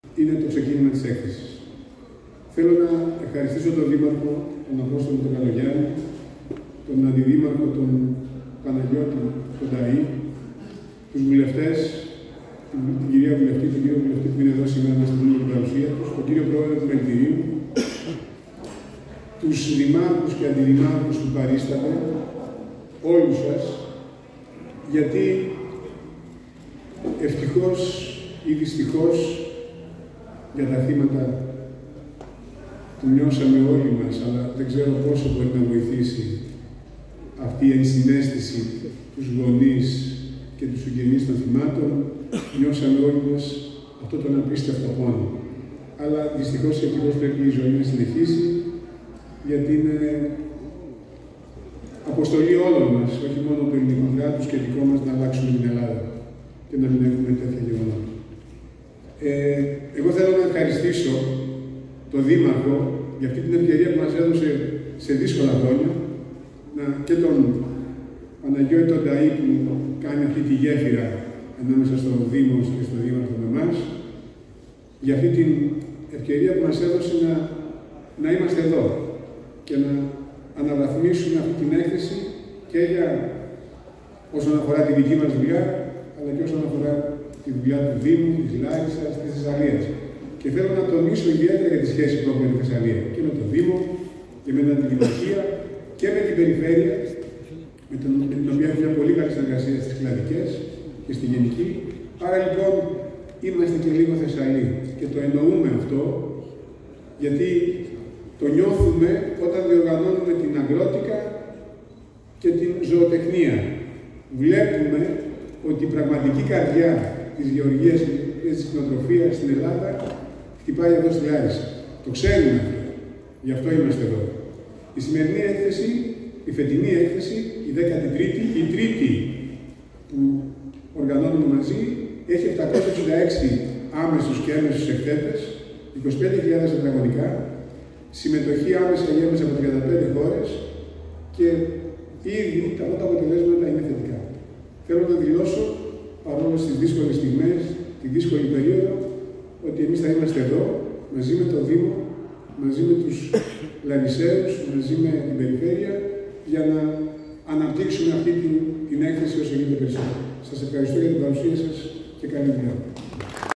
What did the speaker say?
είναι το ξεκίνημα της έκθεσης. Θέλω να ευχαριστήσω τον Δήμαρχο, τον Απόστολο τον Καλογιάννη, τον Αντιδήμαρχο, τον Παναγιώτη, τον Ταΐ, τους βουλευτές, την κυρία Βουλευτή, τον κύριο Βουλευτή που είναι εδώ σήμερα να στείλουν την παρουσία τους, τον κύριο Πρόεδρο του Μελτηρίου, τους δημάρχους και αντιδημάρχους που παρίστατε, όλους σας, γιατί ευτυχώς ή δυστυχώς για τα θύματα που νιώσαμε όλοι μας, αλλά δεν ξέρω πόσο μπορεί να βοηθήσει αυτή η ενσυναίσθηση τους γονείς και τους συγγενείς των θυμάτων, νιώσαμε όλοι μας αυτό τον απίστευτο πόνο. Αλλά δυστυχώς και ευτυχώς πρέπει η ζωή να συνεχίσει, γιατί είναι αποστολή όλων μας, όχι μόνο του ελληνικού κράτους και δικό μας, να αλλάξουμε την Ελλάδα και να μην έχουμε τέτοια γεγονότα. Εγώ θέλω να ευχαριστήσω τον Δήμαρχο για αυτή την ευκαιρία που μας έδωσε σε δύσκολα χρόνια και τον Παναγιώτη τον Ταΐ που κάνει αυτή τη γέφυρα ανάμεσα στο Δήμο και στο Δήμαρχο με εμάς, για αυτή την ευκαιρία που μας έδωσε να είμαστε εδώ και να αναβαθμίσουμε αυτή την έκθεση και για όσον αφορά τη δική μας δουλειά, αλλά και όσον αφορά τη δουλειά του Δήμου, της Λάρισσας, της Θεσσαλίας. Και θέλω να τονίσω ιδιαίτερα για τη σχέση που έχουμε με τη Θεσσαλία και με τον Δήμο και με την Αντιδημαρχία και με την Περιφέρεια, με την οποία έχουμε μια πολύ καλή συνεργασία στις κλαδικές και στη γενική. Άρα λοιπόν είμαστε και λίγο Θεσσαλοί και το εννοούμε αυτό, γιατί το νιώθουμε όταν διοργανώνουμε την αγρότικα και την ζωοτεχνία. Βλέπουμε ότι η πραγματική καρδιά της γεωργίας και της κτηνοτροφίας στην Ελλάδα χτυπάει εδώ στη Λάρισα. Το ξέρουμε αυτό. Γι' αυτό είμαστε εδώ. Η σημερινή έκθεση, η φετινή έκθεση, η 13η, η τρίτη που οργανώνουμε μαζί, έχει 766 άμεσους και έμεσους εκθέτες, 25.000 τετραγωνικά, συμμετοχή άμεσα ή έμεσα από 35 χώρες και ήδη τα πρώτα αποτελέσματα είναι θετικά. Θέλω να δηλώσω, παρόλο στις δύσκολες στιγμές, τη δύσκολη περίοδο, ότι εμείς θα είμαστε εδώ, μαζί με το Δήμο, μαζί με τους Λαρισαίους, μαζί με την Περιφέρεια, για να αναπτύξουμε αυτή την έκθεση όσο γίνεται περισσότερο. Σας ευχαριστώ για την παρουσία σας και καλή δουλειά.